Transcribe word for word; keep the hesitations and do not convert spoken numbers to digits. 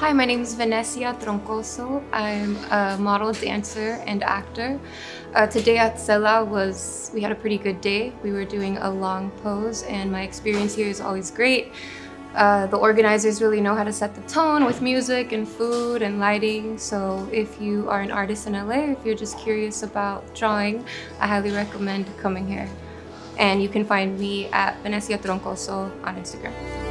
Hi, my name is Venecia Troncoso. I'm a model, dancer, and actor. Uh, today at SELA was, we had a pretty good day. We were doing a long pose and my experience here is always great. Uh, the organizers really know how to set the tone with music and food and lighting. So if you are an artist in L A, or if you're just curious about drawing, I highly recommend coming here. And you can find me at Venecia Troncoso on Instagram.